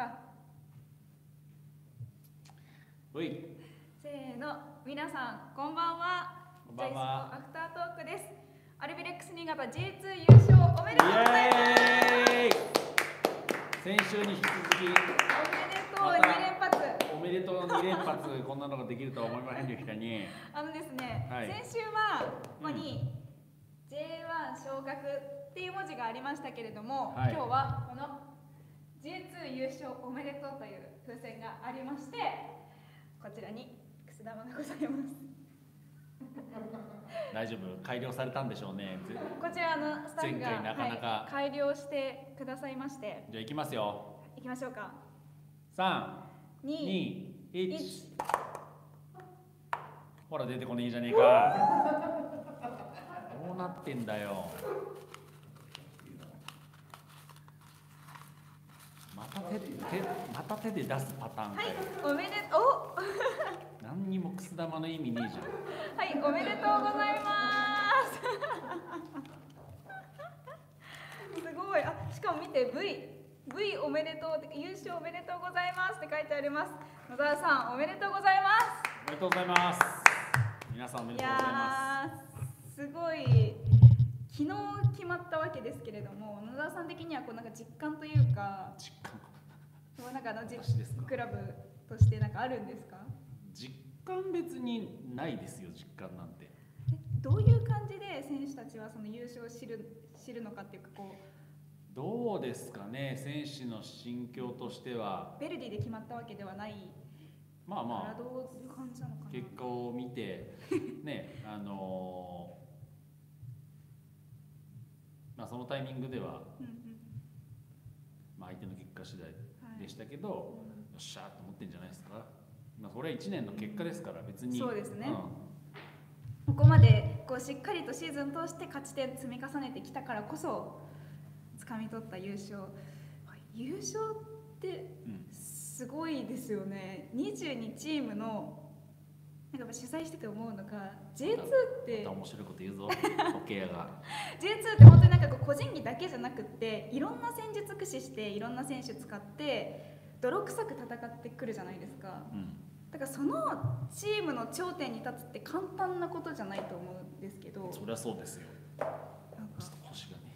か。 うい。 せーの、皆さんこんばんは。 こんばんは。 ジャイスのアフタートークです。アルビレックス新潟 J2 優勝おめでとうございます。 先週に引き続きおめでとう2連発。 おめでとう2連発、こんなのができるとは思いませんでしたね。 ですね、 はい、 先週はここに J1 昇格っていう文字がありましたけれども、 はい、 今日はこの J2 優勝おめでとうという風船がありまして、こちらにくす玉がございます。 大丈夫、改良されたんでしょうね。 こちらのスタッフが前回なかなか、 改良してくださいまして。 じゃあ行きますよ。 行きましょうか。 3、2、1。ほら出てこねえじゃねえか。どうなってんだよ。また手で出すパターンかよ。 はい、おめでとう。 何にもくす玉の意味ねえじゃん。 はい、おめでとうございます。すごい。しかも見て V おめでとう、優勝おめでとうございますって書いてあります。野沢さんおめでとうございます。 おめでとうございます。皆さんおめでとうございます。 すごい。昨日決まったわけですけれども、野沢さん的にはこうなんか実感というか、なんかクラブとしてなんかあるんですか？ 実感別にないですよ、実感なんて。 どういう感じで選手たちはその優勝を知るのかっていうか、こうどうですかね、選手の心境としては。 ベルディで決まったわけではない。 まあまあ、 どういう感じなのかな。 結果を見てね、まあそのタイミングでは、まあ相手の結果次第でしたけど、よっしゃーと思ってんじゃないですか。まあそれは1年の結果ですから、別に。 そうですね。ここまでこうしっかりとシーズン通して勝ち点積み重ねてきたからこそ掴み取った優勝。優勝ってすごいですよね。22チームのなんか取材してて思うのが J2 ってまた面白いこと言うぞ時計屋が。 J2 って本当になんかこう個人技だけじゃなくっていろんな戦術駆使していろんな選手使って泥臭く戦ってくるじゃないですか。だからそのチームの頂点に立つって簡単なことじゃないと思うんですけど。 そりゃそうですよ。ちょっと星がね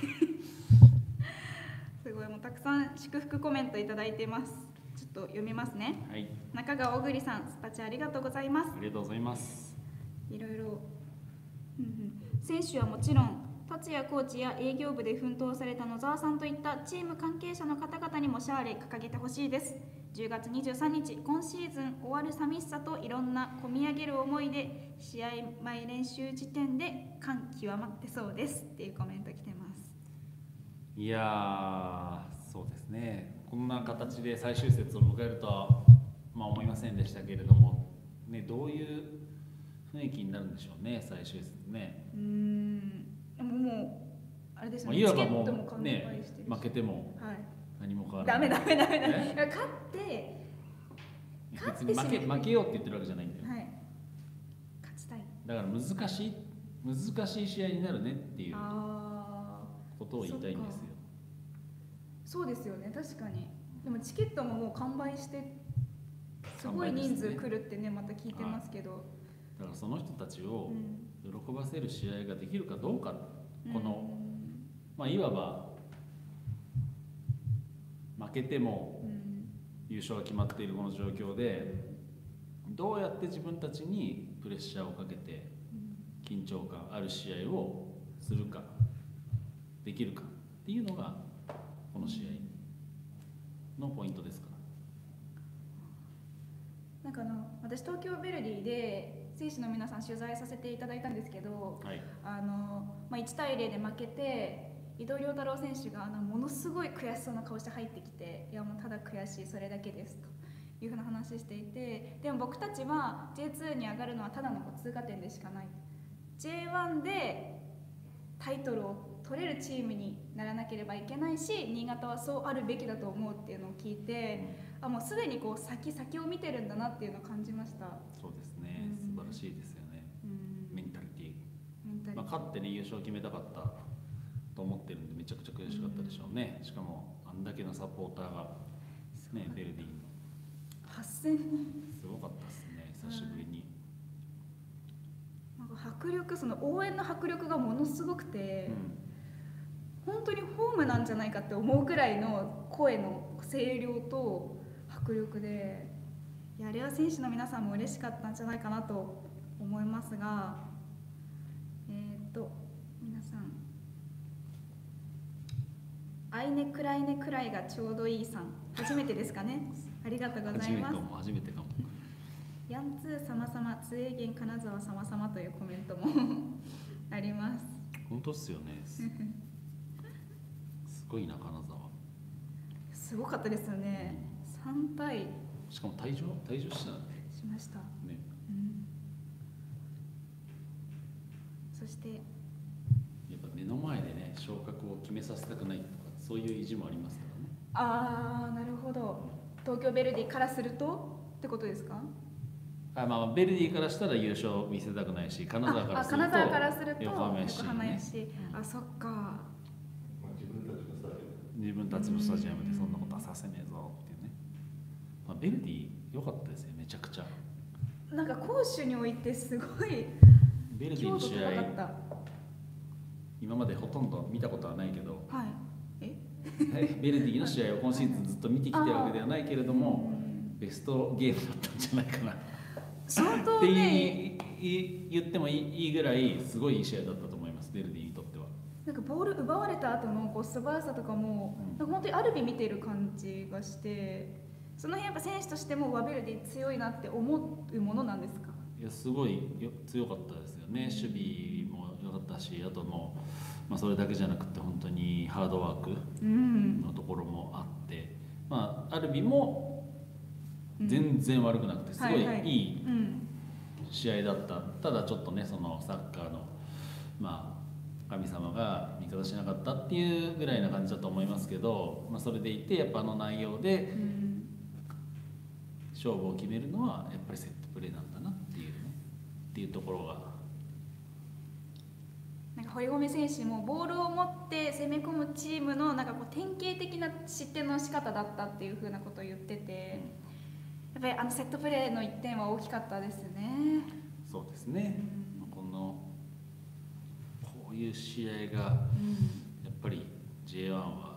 すごい、もうたくさん祝福コメントいただいています。ちょっと読みますね。 はい、 中川小栗さん、スパチャありがとうございます。 ありがとうございます。 いろいろ、選手はもちろん達也コーチや営業部で奮闘された野沢さんといったチーム関係者の方々にもシャーレ掲げてほしいです。10月23日、今シーズン終わる寂しさといろんな込み上げる思いで試合前練習時点で感極まってそうですっていうコメント来てます。 いやー、そうですね、こんな形で最終節を迎えるとは、まあ、思いませんでしたけれども、ね、どういう雰囲気になるんでしょうね、最終節ね。 でももうあれですね、 いわばもうね、負けても何も変わらない。 ダメ勝って別に負けようって言ってるわけじゃないんだよ。 勝ちたい。 だから難しい試合になるねっていうことを言いたいんですよ。 そうですよね、確かに。でもチケットももう完売してすごい人数来るってね、また聞いてますけど、 だからその人たちを喜ばせる試合ができるかどうか、この、まあ、いわば負けても優勝が決まっているこの状況で、どうやって自分たちにプレッシャーをかけて緊張感ある試合をするかできるかっていうのがこの試合のポイントですから。 なんか私東京ヴェルディで選手の皆さん取材させていただいたんですけど、1対0で負けて伊藤涼太郎選手がものすごい悔しそうな顔して入ってきて、いやもうただ悔しいそれだけですというふうな話していて、でも僕たちは J2 に上がるのはただの通過点でしかない、 J1 でタイトルを取れるチームにならなければいけないし、新潟はそうあるべきだと思うっていうのを聞いて、もうすでにこう先を見てるんだなっていうのを感じました。 そうですね、素晴らしいですよね。メンタリティ、勝ってね優勝を決めたかったと思ってるんで、めちゃくちゃ悔しかったでしょうね。しかもあんだけのサポーターがね、ベルディの 8000人すごかったですね、久しぶりに。 なんか迫力、その応援の迫力がものすごくて、本当にホームなんじゃないかって思うくらいの声の声量と迫力で、いや、あれは選手の皆さんも嬉しかったんじゃないかなと思いますが、皆さん、アイネクライネくらいがちょうどいいさん、初めてですかね。ありがとうございます。 初めてかも。 ヤンツー様々、ツエーゲン金沢様々というコメントもあります。 本当っすよね。すごいな、金沢。 すごかったですよね。3対。 しかも退場しました。 ね。 そして。 やっぱ目の前でね、昇格を決めさせたくないとか、そういう意地もありますからね。 ああ、なるほど。東京ヴェルディからするとってことですか？ まあヴェルディからしたら優勝見せたくないし、金沢からすると横浜 FC、 あ、そっか。 自分たちのスタジアムでそんなことはさせねえぞっていうね。まあ、ヴェルディ良かったですよ、めちゃくちゃ。 なんか攻守においてすごいヴェルディの試合、今までほとんど見たことはないけど、 はい、 ヴェルディの試合を今シーズンずっと見てきてるわけではないけれども、ベストゲームだったんじゃないかな相当ってね言ってもいいぐらいすごいいい試合だったと思います、ヴェルディにとっては。 なんかボール奪われた後のこう素早さとかも、なんか本当にアルビ見てる感じがして、その辺やっぱ選手としてもヴェルディ強いなって思うものなんですか？ いや、すごい強かったですよね。守備も良かったし、あともう、それだけじゃなくて本当にハードワークのところもあって、アルビも全然悪くなくてすごいいい試合だった。ただちょっとね、そのサッカーの神様が味方しなかったっていうぐらいな感じだと思いますけど、それでいてやっぱあの内容で勝負を決めるのはやっぱりセットプレーなんだなっていうところが。 なんか堀米選手もボールを持って攻め込むチームのなんかこう典型的な失点の仕方だったっていうふうなことを言ってて、やっぱりあのセットプレーの1点は大きかったですね。 そうですね、こういう試合がやっぱり J1 は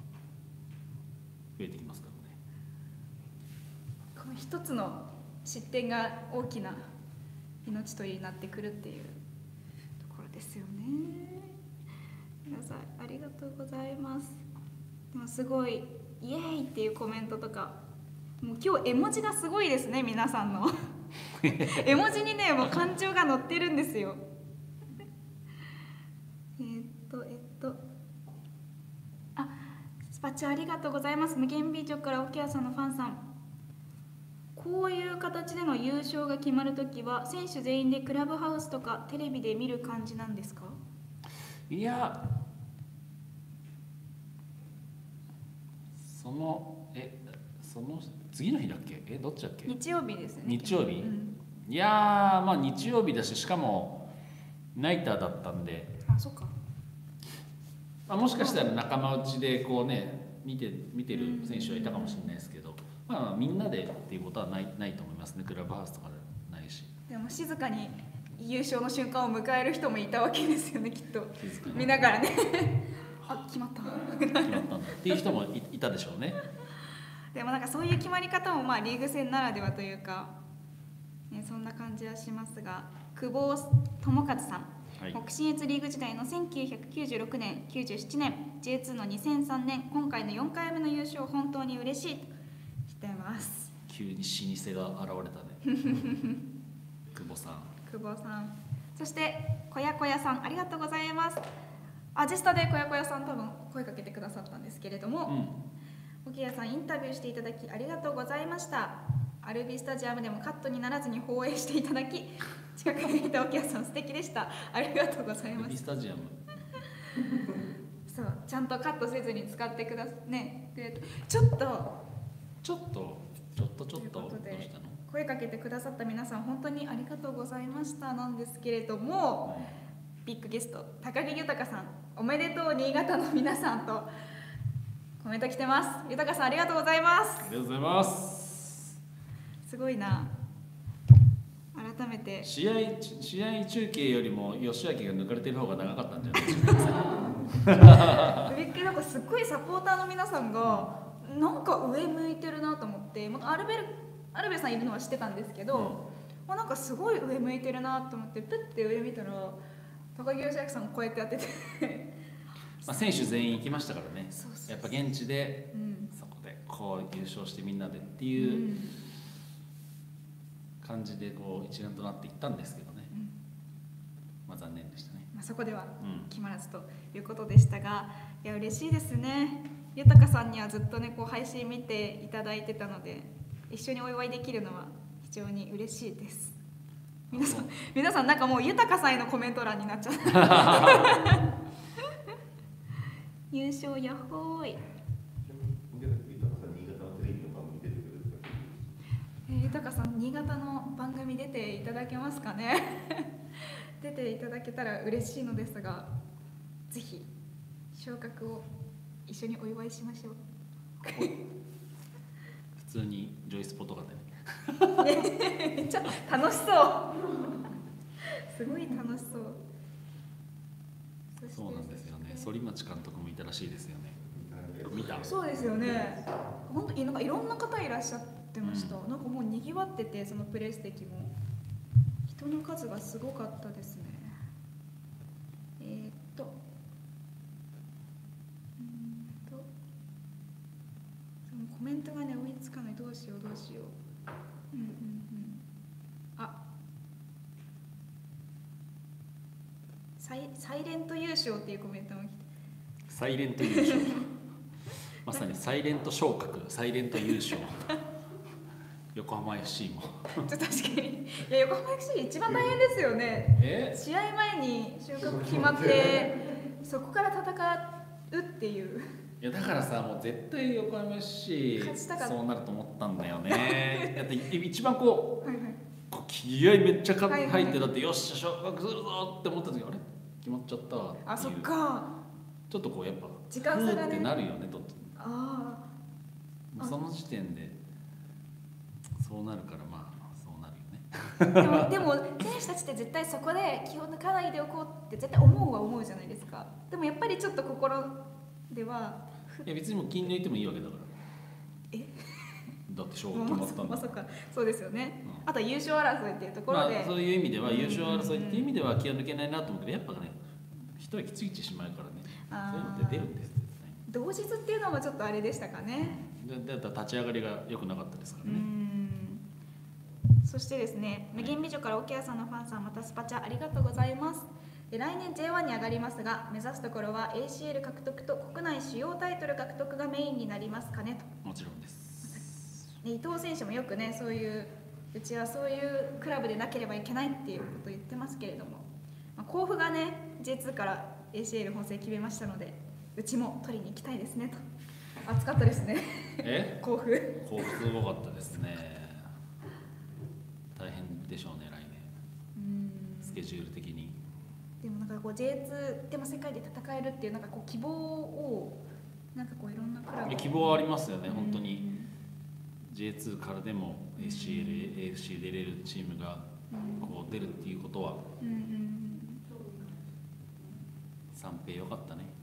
増えてきますからね。 この一つの失点が大きな命取りになってくるっていうところですよね。皆さんありがとうございます。でもすごいイエーイっていうコメントとか、もう今日絵文字がすごいですね、皆さんの絵文字にね、もう感情が載ってるんですよ。スパチャありがとうございます。無限美女から沖谷さんのファンさん、こういう形での優勝が決まるときは選手全員でクラブハウスとかテレビで見る感じなんですか？ いや、その次の日だっけ？どっちだっけ？ 日曜日ですね。 日曜日、いや日曜日だし、しかもナイターだったんで、 そっか。 もしかしたら仲間内でこうね見てる選手はいたかもしれないですけど、みんなでっていうことはないと思いますね。クラブハウスとかでないし。 でも静かに優勝の瞬間を迎える人もいたわけですよね、きっと。見ながらねあ、決まったっていう人もいたでしょうね。 でもなんかそういう決まり方もリーグ戦ならではというか、そんな感じはしますが、久保智和さん、北信越リーグ時代の1996年、97年、J2 の2003年、今回の4回目の優勝、本当に嬉しいとしています。 急に老舗が現れたね久保さん、 そして小屋さん、ありがとうございます。アジスタで小屋さん多分声かけてくださったんですけれども、沖谷さんインタビューしていただきありがとうございました。アルビスタジアムでもカットにならずに放映していただき、近くにいた沖谷さん素敵でした。ありがとうございます。 アルビスタジアムそう、ちゃんとカットせずに使ってくださね、ちょっとどうしたの？ 声かけてくださった皆さん本当にありがとうございましたなんですけれども、ビッグゲスト高木豊さん、おめでとう新潟の皆さんとコメント来てます。豊さんありがとうございます。 ありがとうございます。 すごいな。改めて試合中継よりも吉明が抜かれてる方が長かったんじゃないですか。 なんかすっごいサポーターの皆さんがなんか上向いてるなと思って、アルベルさんいるのは知ってたんですけど、なんかすごい上向いてるなと思ってプッて上見たら高木義明さんこうやってやってて選手全員行きましたからね。やっぱ現地で、そこでこう優勝してみんなでっていう感じでこう一丸となっていったんですけどね、残念でしたね。 そこでは決まらずということでしたが、いや嬉しいですね。豊さんにはずっとねこう配信見ていただいてたので、一緒にお祝いできるのは非常に嬉しいです。皆さんなんかもう豊さんへのコメント欄になっちゃった優勝やっほーい。豊さん新潟の番組出ていただけますかね出ていただけたら嬉しいのですが、ぜひ昇格を一緒にお祝いしましょう普通にジョイスポとかでねめっちゃ楽しそうすごい楽しそう。 そうなんですよね。反町監督もいたらしいですよね。見た？ そうですよね。本当になんかいろんな方いらっしゃってました。なんかもう賑わってて、そのプレス席も人の数がすごかったですね。そのコメントがね追いつかない。どうしよう。サイレント優勝っていうコメントも来て。 サイレント優勝まさにサイレント昇格、サイレント優勝横浜 FC も確かに。いや横浜 FC 一番大変ですよね。試合前に昇格決まってそこから戦うっていう。 いやだからさ、もう絶対横浜 FC そうなると思ったんだよねだって一番こう気合めっちゃ入って、だってよっしゃ昇格するぞって思った時、あれ決まっちゃったっていう。 あ、そっか。 ちょっとこうやっぱ時間差がねってなるよね。その時点でそうなるから、まあそうなるよねでも選手たちって絶対そこで気を抜かないでおこうって絶対思うじゃないですか。でもやっぱりちょっと心では、 いや別にもう気抜いてもいいわけだから。だって勝負決まったんだ。 そっか、そうですよね。あと優勝争いっていうところで、 そういう意味では優勝争いっていう意味では気を抜けないなと思うけど、やっぱね一息ついてしまうからね、そういうのって出るんです。 同日っていうのもちょっとあれでしたかね。 だったら立ち上がりが良くなかったですからね。 そしてですね、無限美女から沖谷さんのファンさん、またスパチャありがとうございます。来年 J1 に上がりますが、目指すところは ACL 獲得と国内主要タイトル獲得がメインになりますかねと。 もちろんです。 伊藤選手もよくね、うちはそういうクラブでなければいけないっていうことを言ってますけれども、甲府がね J2 から ACL 本戦決めましたので、うちも取りに行きたいですねと。暑かったですね甲府すごかったですね。大変でしょうね来年。スケジュール的に。 でもなんかこう J2 でも世界で戦えるっていうなんかこう希望をなんかこういろんなクラブ希望ありますよね。本当に J2 からでも AFC 出れるチームがこう出るっていうことは、三平よかったね。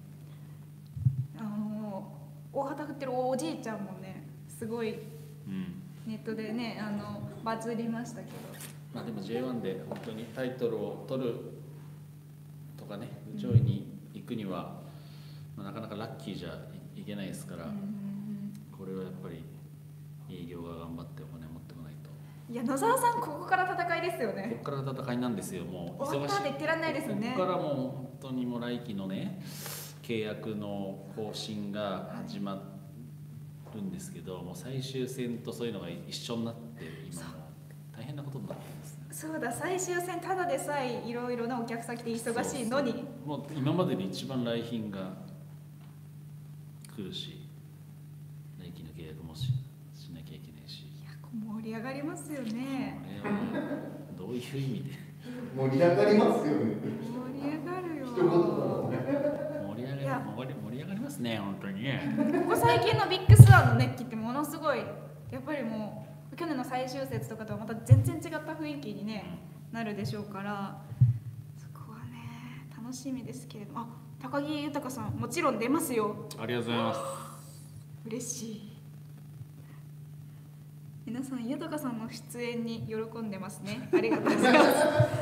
大旗振ってるおじいちゃんもねすごいネットでねバズりましたけど、 でも J1 で本当にタイトルを取るとかね、上位に行くには、なかなかラッキーじゃいけないですから、これはやっぱり営業が頑張ってお金持ってこないと。 いや野沢さん、ここから戦いですよね。 ここから戦いなんですよ。もう忙しい。終わったって言ってらんないですよね。 ここからもう本当にもう来季のね契約の更新が始まるんですけど、もう最終戦とそういうのが一緒になって今も大変なことになっています。 そうだ、最終戦ただでさえいろいろなお客先で忙しいのに、 もう今までで一番来賓が来るし、来季の契約もしなきゃいけないし、 いや盛り上がりますよね。 これはどういう意味で盛り上がりますよね。 盛り上がるよ。 盛り上がりますよ。 いやだ。 盛り上がりますね、本当にね。 ここ最近のビッグスワンの熱気ってものすごい、やっぱりもう去年の最終節とかとはまた全然違った雰囲気に、ね、なるでしょうから、そこはね楽しみですけれども。高木豊さんもちろん出ますよ。 ありがとうございます。 嬉しい。皆さん豊さんの出演に喜んでますね。ありがとうございます。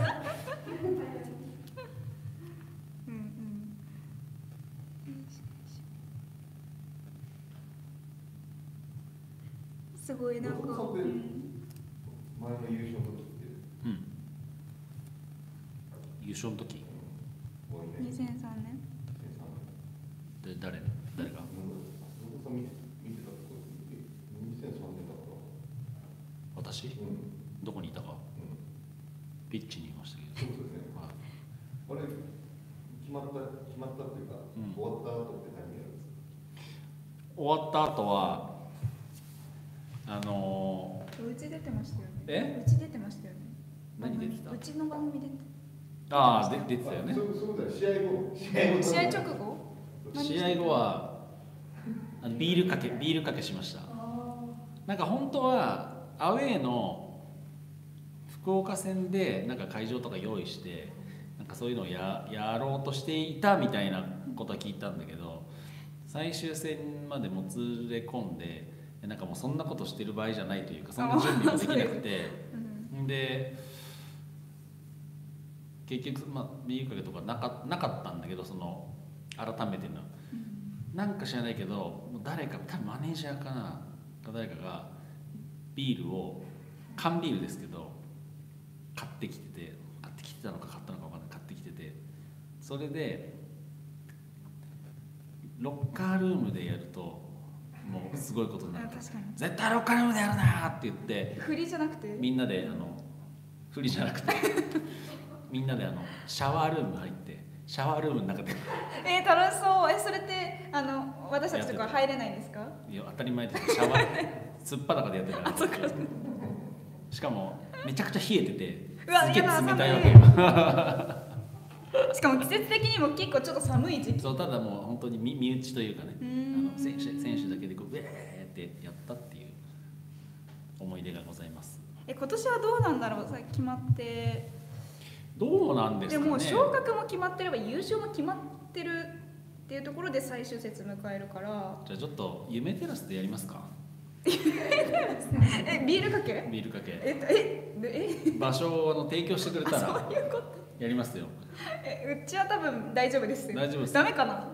すごいなんか、前の優勝の時って、 優勝の時 2003年で誰が私、どこにいたか、ピッチにいましたけど。 そうですね。あれ決まったっていうか、終わった後って何やるんですか？ 終わった後はうち出てましたよね。うち出てましたよね。 何出てた？ うちの番組出て出てたよね。 そうだ、試合直後？ 試合後はビールかけしました。なんか本当はアウェーの福岡戦でなんか会場とか用意してなんかそういうのをやろうとしていたみたいなことは聞いたんだけど、最終戦までもつれ込んでなんかもうそんなことしてる場合じゃないというか、そんな準備もできなくてで結局ビールかけとかなかったんだけど、その改めてのなんか知らないけど誰か多分マネージャーかな誰かがビールを缶ビールですけど買ってきてたのか買ったのか分かんない、買ってきてて、それでロッカールームでやるともうすごいことになる。絶対ロッカールームでやるなって言って振りじゃなくてみんなで振りじゃなくてみんなでシャワールーム入ってシャワールームの中で楽しそう。それって私たちとか入れないんですか？ いや当たり前です。シャワーすっぱだかでやってたからしかもめちゃくちゃ冷えててすげえ冷たいわけよしかも季節的にも結構ちょっと寒い時期。 そうただもう本当に身内というかね、選手だけでこうウェーってやったっていう思い出がございます。 今年はどうなんだろう。決まってどうなんですかね。 でも昇格も決まってれば優勝も決まってるっていうところで最終節迎えるから、 じゃあちょっと夢テラスでやりますか？ ビールかけ場所を提供してくれたらそういうことやりますよ。 うちは多分大丈夫ですよ。 大丈夫です。 ダメかな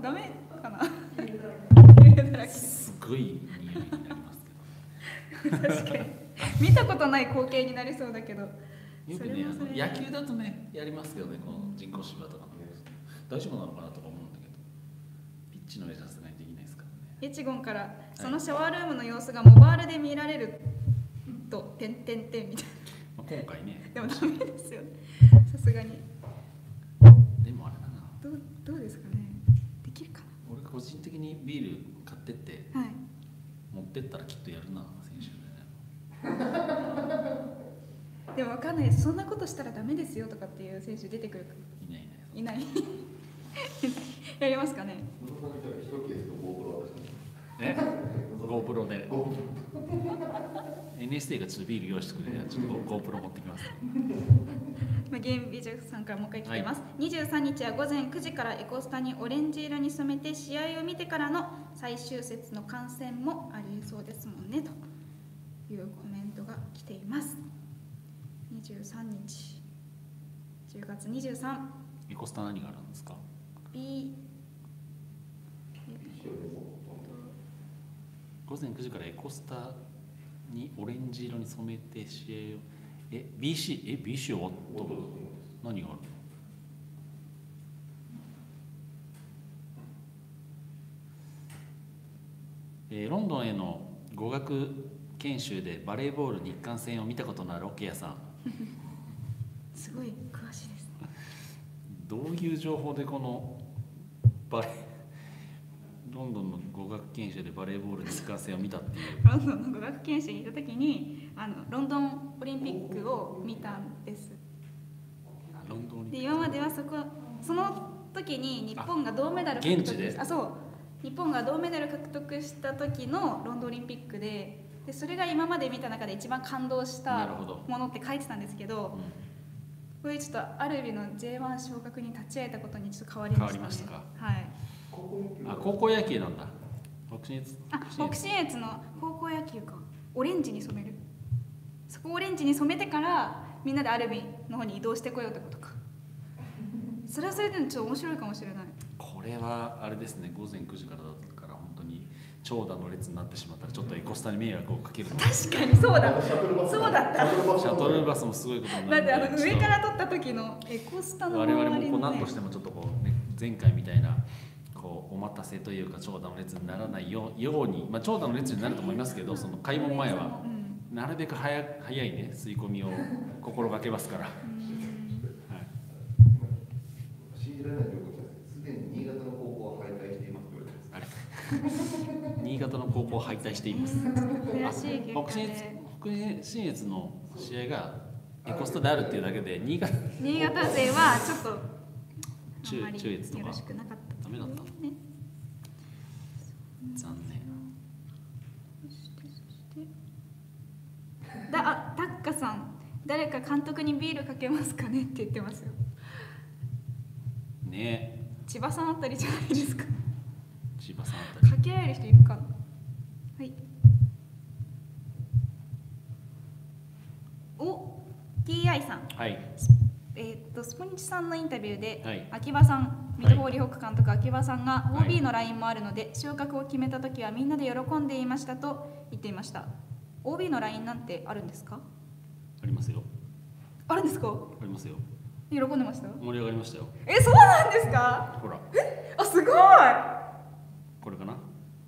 すごい匂いになりますけど確かに見たことない光景になりそうだけど、 よくね野球だとねやりますけどね、この人工芝とか大丈夫なのかなとか思うんだけど、ピッチの上さすがにできないですからね。 エチゴンからそのシャワールームの様子がモバイルで見られると点みたいな、 今回ねでもダメですよね、さすがに。 でもあれだな、 どうですかね、できるかな。 俺個人的にビール買ってって、持ってったらきっとやるな、選手でねでも分かんないです。そんなことしたらダメですよとかっていう選手出てくるか。いないやりますかね。 GoPro でNST がちょっとビール用意してくれる、ちょっと GoPro 持ってきます。 ゲームビジョンさんからもう一回来てます、23日は午前9時からエコスタにオレンジ色に染めて試合を見てからの最終節の観戦もありそうですもんねというコメントが来ています。23日10月23 エコスタ何があるんですか？午前9時からエコスタにオレンジ色に染めて試合をBC 終わったの？何があるの？ロンドンへの語学研修でバレーボール日韓戦を見たことのあるオケヤさんすごい詳しいです。 どういう情報でこのロンドンの語学研修でバレーボール日韓戦を見たっていう。 ロンドンの語学研修に行った時にロンドンオリンピックを見たんです。 ロンドンで今まではその時に日本が銅メダル獲得現地でそう日本が銅メダル獲得した時のロンドンオリンピックでそれが今まで見た中で一番感動したものって書いてたんですけど、これちょっとアルビの J1 昇格に立ち会えたことにちょっと変わりましたね。 変わりましたか。 はい。 高校野球なんだ。北信越の高校野球か。オレンジに染める。そこをオレンジに染めてからみんなでアルビの方に移動してこようってことか。それはそれでちょっと面白いかもしれない。 これはあれですね、午前9時からだったから本当に長蛇の列になってしまったらちょっとエコスタに迷惑をかける。 確かにそうだ。そうだった。 シャトルバスもすごいことになる。 だって上から撮った時のエコスタの我々もこう何としてもちょっとこうね、前回みたいなこうお待たせというか長蛇の列にならないように、まあ長蛇の列になると思いますけど、その開門前はなるべく早いね吸い込みを心がけますから。 信じられないということです。すでに新潟の高校は敗退していますと言われてます。 あれ新潟の高校敗退しています。 悔しい結果で北信越の試合がエコスタであるっていうだけで新潟勢はちょっと中越とかよろしくなかったダメだった、ね、残念。 タッカさん、誰か監督にビールかけますかねって言ってますよね。 千葉さんあたりじゃないですか。 千葉さんあたりかけられる人いるかな。はい。お、TI さん。 はい。 スポニチさんのインタビューで、 はい、 秋葉さん、水戸ホーリーホック監督、秋葉さんが OB の LINE もあるので、昇格を決めたときはみんなで喜んでいましたと言っていました。OB の LINE なんてあるんですか？ ありますよ。 あるんですか？ ありますよ。 喜んでました？ 盛り上がりましたよ。 そうなんですか？ ほら。 あ、すごい。 これかな。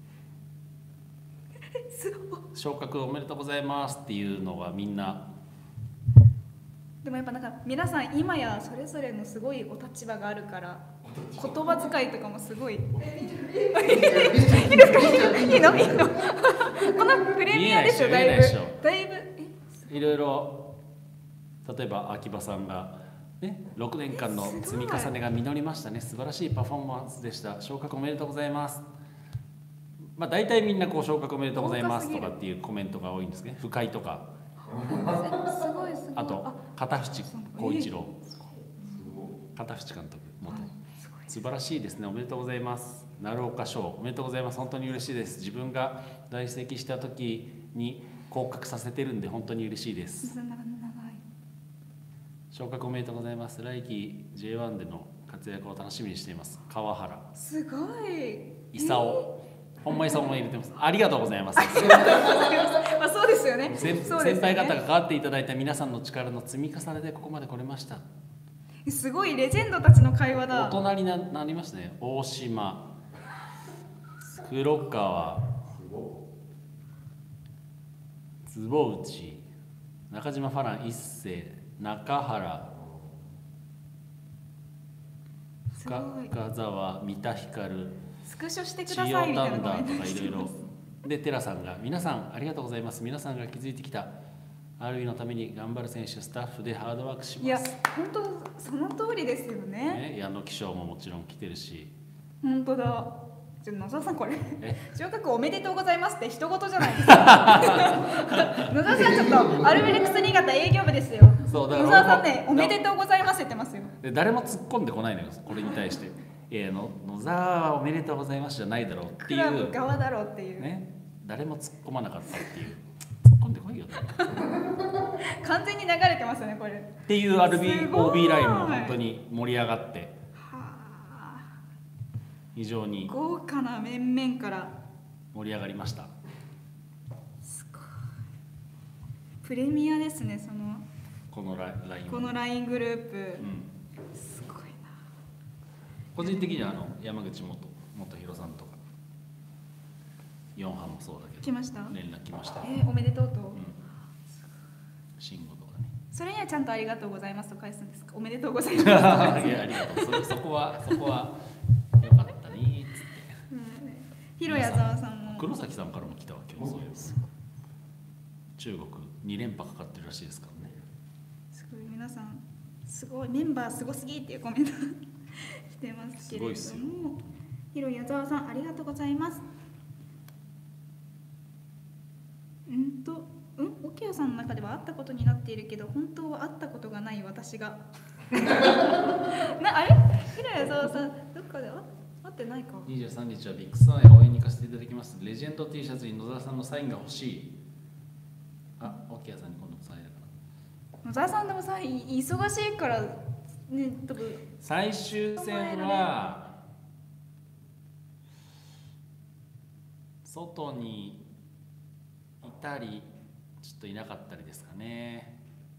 すごい。 昇格おめでとうございますっていうのがみんな。 でもやっぱなんか皆さん今やそれぞれのすごいお立場があるから言葉遣いとかもすごい。いいですか？いいの？このプレミアですよ。だいぶいろいろ。例えば秋葉さんがね、6年間の積み重ねが実りましたね。素晴らしいパフォーマンスでした。昇格おめでとうございます。まあ大体みんなこう昇格おめでとうございますとかっていうコメントが多いんですね。深井とか。 すごい。 あと片渕浩一郎、片渕監督元、素晴らしいですね。おめでとうございます。鳴岡翔おめでとうございます。本当に嬉しいです。自分が在籍した時に降格させてるんで本当に嬉しいです。昇格おめでとうございます。来季 J1 での活躍を楽しみにしています。川原、 すごい。 功、本間功も入れてます。ありがとうございます。 まあそうですよね。 先輩方が関わっていただいた皆さんの力の積み重ねでここまで来れました。 すごいレジェンドたちの会話だ。 大人になりましたね。大島、黒川、坪内、中島ファラン一世、中原、深澤、三田光、 スクショしてくださいみたいなコメントとかいろいろで、テラさんが皆さんありがとうございます。皆さんが築いてきた RB のために頑張る選手スタッフでハードワークします。 いや本当その通りですよね。 矢野気象ももちろん来てるし。 本当だ。野沢さんこれ昇格おめでとうございますって一言じゃないですか。野沢さんちょっとアルビレックス新潟営業部ですよ。野沢さんねおめでとうございますって言ってますよ。 で誰も突っ込んでこないのよこれに対して。野沢はおめでとうございますじゃないだろうっていう。 クラブ側だろうっていう。 ね、誰も突っ込まなかったっていう。突っ込んでこいよ。 完全に流れてますよねこれ。 っていうアルビ OB ラインも本当に盛り上がって。非常に豪華な面々から盛り上がりました。 すごい。プレミアですねそのこのLINE この LINE グループ。 すごいな。個人的には山口元弘さんとか4班もそうだけど来ました。 連絡来ました。 おめでとうと。 慎吾とかね。 それにはちゃんとありがとうございますと返すんですか。おめでとうございます。 いやありがとう。そこはよかったねっつって。 広谷沢さんも黒崎さんからも来たわけよ。そういう中国2連覇かかってるらしいですからね。 すごい皆さんすごいメンバーすごすぎっていうコメントしてますけれども、 すごいっすよ。 ヒロ矢沢さんありがとうございます。沖谷さんの中では会ったことになっているけど本当は会ったことがない私があれヒロ矢沢さんどっかで会ってないか。 23日はビッグスターへ応援に行かせていただきます。レジェンド T シャツに野沢さんのサインが欲しい。沖谷さんに今度サインだから。 野沢さんでもさ忙しいからね、多分最終戦は外にいたりちょっといなかったりですかね。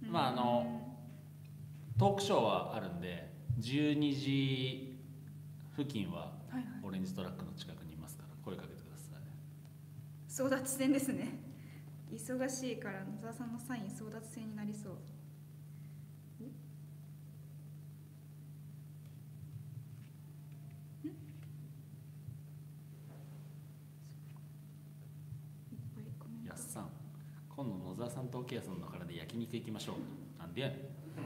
トークショーはあるんで12時付近はオレンジトラックの近くにいますから声かけてください。 争奪戦ですね。忙しいから野沢さんのサイン争奪戦になりそう。 やっさん、今度野沢さんと沖谷さんのからで焼肉行きましょう。なんでやねん。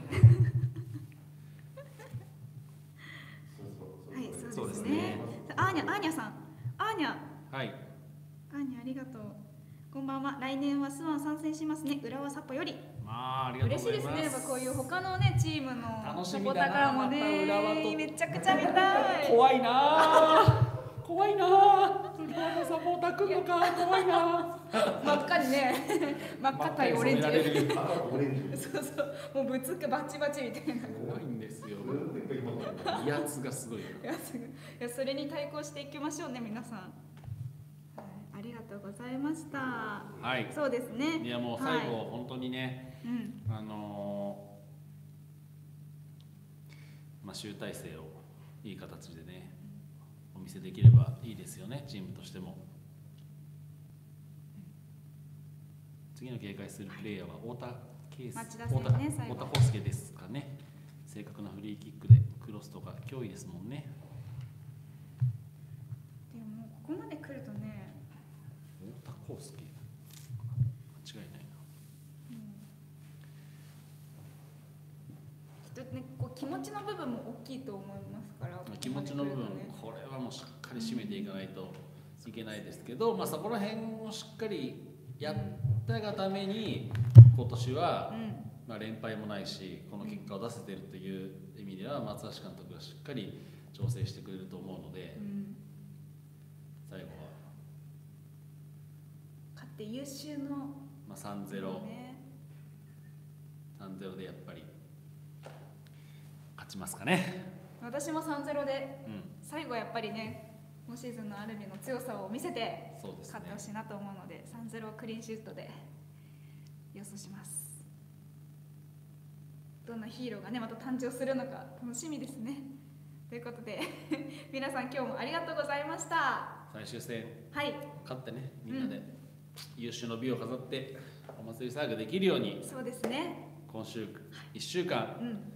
はい、そうですね。アーニャさん、アーニャ。 はい。 アーニャありがとう。こんばんは。来年はスワン参戦しますね。浦和サポより。 ありがとうございます。 嬉しいですね。やっぱこういう他のねチームのサポーターからもね、めちゃくちゃ見たい。 怖いな。怖いな。浦和のサポーター来るのか。怖いな。 真っ赤にね、真っ赤対オレンジ。 オレンジ。 そうそう、もうぶつけバチバチみたいな。 怖いんですよ。威圧がすごい。いや、それに対抗していきましょうね、皆さん。ありがとうございました。 はい。 そうですね。 いやもう最後、本当にね、集大成をいい形でねお見せできればいいですよね、チームとしても。次の警戒するプレイヤーは太田康介ですかね。正確なフリーキックでクロスとか脅威ですもんね。 でもここまで来るとね、 太田康介間違いないな。 きっとね、こう気持ちの部分も大きいと思いますから、 気持ちの部分、これはもうしっかり締めていかないといけないですけど、そこら辺をしっかりやったがために今年は、連敗もないしこの結果を出せているという意味では松橋監督がしっかり調整してくれると思うので、最後は勝って優秀の、 3-0、3-0でやっぱり勝ちますかね。 私も 3-0 で、最後やっぱりね今シーズンのアルビの強さを見せて勝ってほしいなと思うので、3-0クリーンシュートで予想します。どんなヒーローがねまた誕生するのか楽しみですね。ということで皆さん今日もありがとうございました。 最終戦、勝ってねみんなで優秀の美を飾ってお祭り騒ぎできるように、 そうですね、 今週1週間、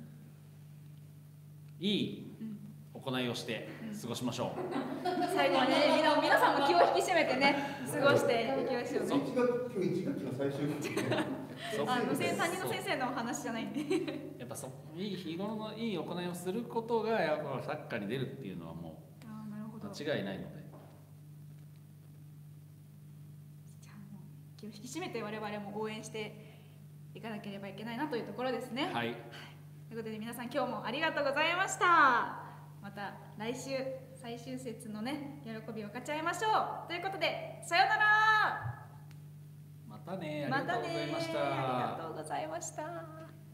いい行いをして過ごしましょう。 最後はね皆さんも気を引き締めてね過ごしていきましょうね。 1学期の最終担任の先生のお話じゃないんでやっぱ日頃のいい行いをすることがやっぱサッカーに出るっていうのはもう間違いないので、 じゃあもう気を引き締めて我々も応援していかなければいけないなというところですね。 はい、 ということで皆さん今日もありがとうございました。また来週最終節のね喜びを分かち合いましょう。ということでさようなら。 またね、ありがとうございました。 ありがとうございました。